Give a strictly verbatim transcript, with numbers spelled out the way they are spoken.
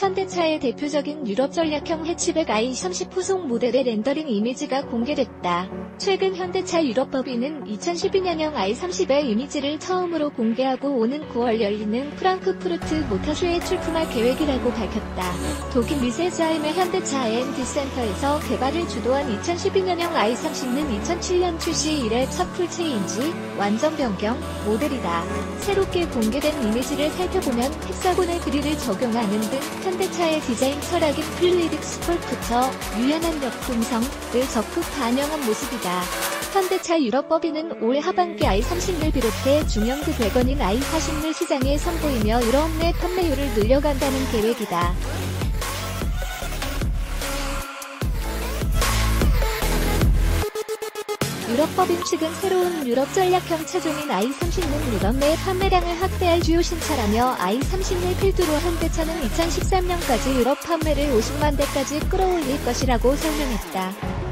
현대차의 대표적인 유럽 전략형 해치백 아이 삼십 후속 모델의 렌더링 이미지가 공개됐다. 최근 현대차 유럽법인은 이천십이 년형 아이 삼십의 이미지를 처음으로 공개하고 오는 구월 열리는 프랑크푸르트 모터쇼에 출품할 계획이라고 밝혔다. 독일 미세즈하임의 현대차 알 앤 디 센터에서 개발을 주도한 이천십이 년형 아이 삼십는 이천칠 년 출시 이래 첫 풀체인지, 완전 변경, 모델이다. 새롭게 공개된 이미지를 살펴보면 헥사곤의 그릴을 적용하는 등 현대차의 디자인 철학인 플루이드 스컬프처, 유연한 역동성을 적극 반영한 모습이다. 현대차 유럽법인은 올 하반기 아이 삼십을 비롯해 중형급 외건인 아이 사십을 시장에 선보이며 유럽 내 판매율을 늘려간다는 계획이다. 유럽법인 측은 새로운 유럽 전략형 차종인 아이 삼십는 유럽 내 판매량을 확대할 주요 신차라며 아이 삼십을 필두로 현대차는 이천십삼 년까지 유럽 판매를 오십만 대까지 끌어올릴 것이라고 설명했다.